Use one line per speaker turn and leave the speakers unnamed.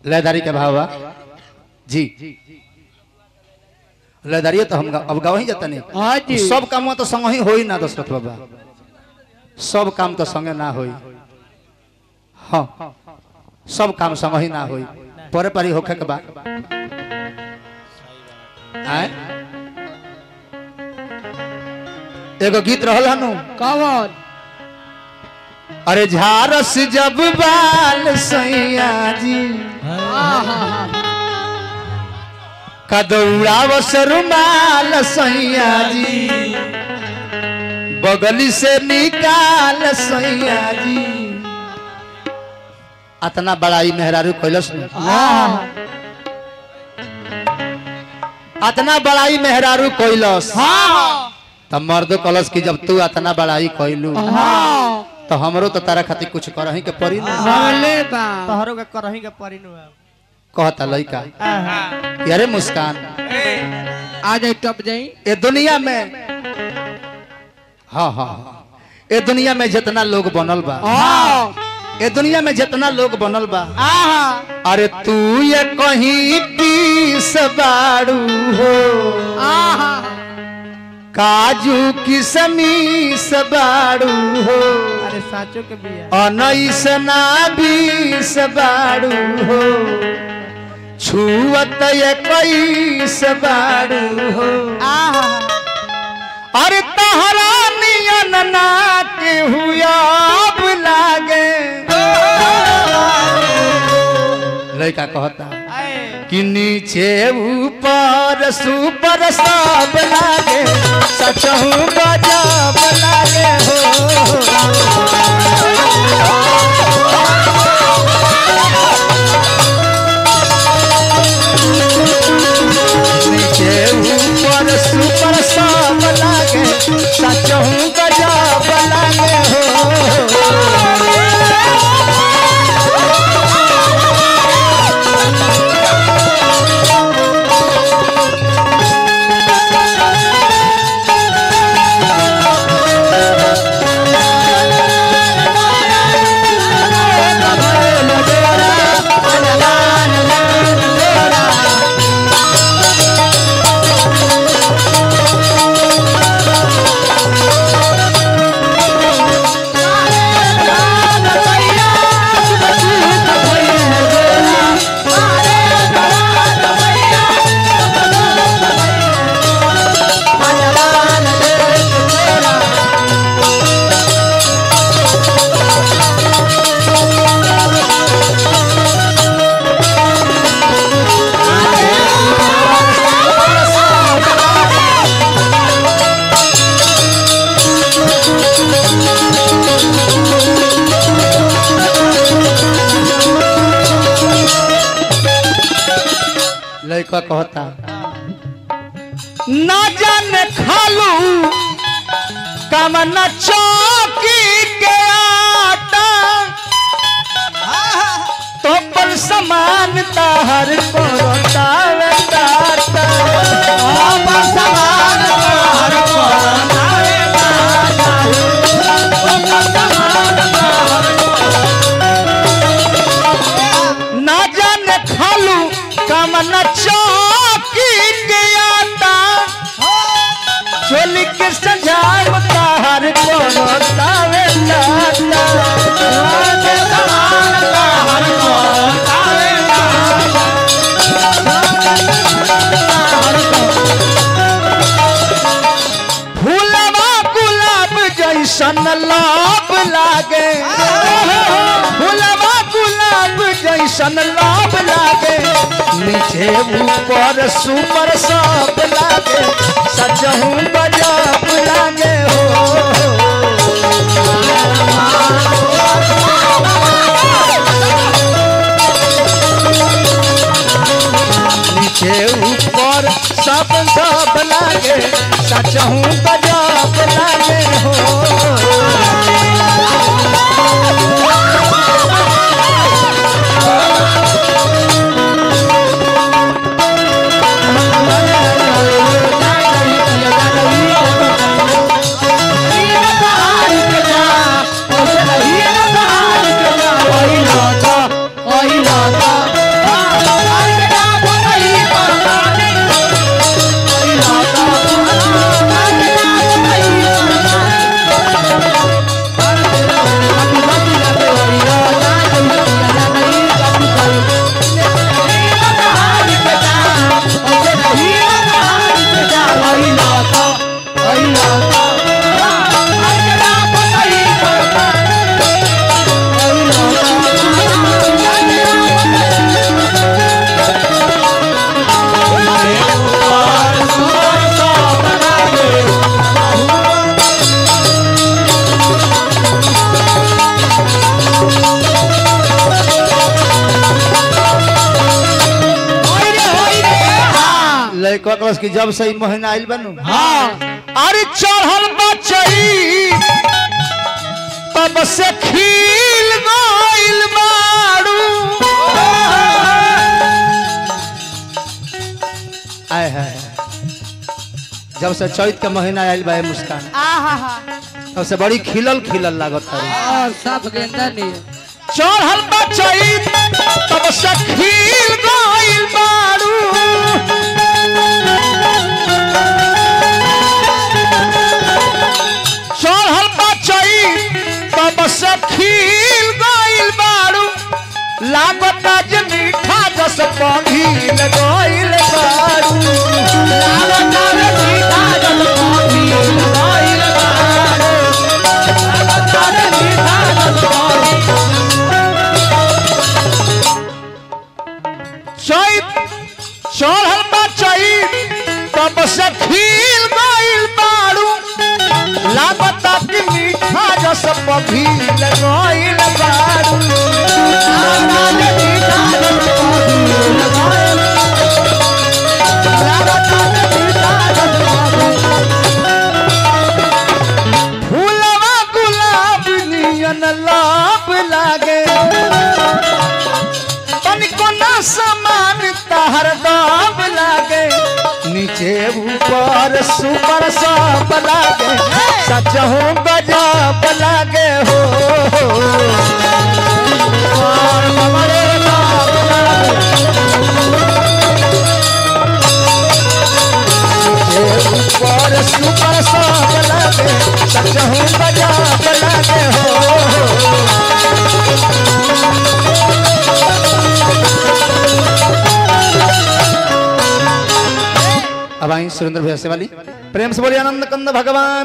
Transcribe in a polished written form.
लयदारी के भाव जी लयदारी तो हम अब गाँव ही जाता नहीं सब काम तो संग ही हो ना दशरथ बाबा सब काम तो संगे ना हो हाँ सब काम संग ही ना हो परे पारी होखे के बाद एगो गीत रहल हनु
कौन
अरे झारस जब बाल सैया जी कदौड़ावस रुमाल सैया जी बगली से निकाल सैया जी अतना बड़ाई मेहरारू कैलस अतना बड़ाई मेहरारू कैलस तब मर्दो कलस की जब तू अतना बड़ाई कैलू तो हमरो तो तारा खातिर कुछ करही के पड़ी
तोहरो के करही के पड़ी न
कहता लइका अरे मुस्कान
आ जाए टप जाई
ए दुनिया में हाँ हाँ ए दुनिया में जितना लोग बनल बा ए दुनिया में जितना लोग बनल बा अरे तू ये कहीं पीस बाड़ू हो काजू किशमिश बाड़ू हो
अरे साचो के बिया
अनैस ना बीस बाड़ू हो छुअत ये कैस बाड़ू हो अरे तहरा नियन ना के हुआ अब लागे लड़का कहता कि नीचे ऊपर सुपर सब लागे सचहु गजब लागे हो नीचे ऊपर सुपर सब लागे सचहु गजब लागे हो लड़का कहता ना जाने खालू कमना चौकी के आटा तो पर समान ताहर कोता वेटाता पर समान ताहर कोता वेटाता ना जाने खालू कमना चौकी के आता चोली के सजाम ताहर कोता वेटाता फूलवा गुलाब जैसन लाभ लागे फूलवा गुलाब जैसन लाभ लागे नीचे ऊपर सुपर सब लागे सजहू गजब लागे हो नीचे ऊपर सब सब लागे सजहू गजब लागे हो लड़का क्लास की जब से महीना आइल बनू
हाँ
अरे चढ़ल बचई तब से खिल गइल बाड़ू आय है जब से चैत का महीना आइल बा मुस्कान तब से बड़ी खिलल खिलल लागत है
सब गेंदा नहीं
चढ़ल बचई तब से खिल गइल बाड़ू चढ़ल बचई तब से खिल गइल बाड़ू लागत जे मीठा जस पघिल गइल बाड़ू लागत जे मीठा जस पघिल गइल बाड़ू लागत जे मीठा जस चढ़ल बचई तब से खिल गइल बाड़ू लागत कि मीठा जस पघिल गइल बाड़ू लागत जे मीठा जस पघिल गइल लागत जे मीठा जस फूलवा गुलाब नियन लाभ लागे तनिको ना समान तहर दाब लागे नीचे ऊपर सुपर सब लागे सच हो गजब लागे हो और हमारे दाब लागे ऊपर सुपर सब लागे सच हो गजब लागे हो अब आई सुरेंद्र भैया से वाली प्रेम से बोलिए आनंद कंद भगवान।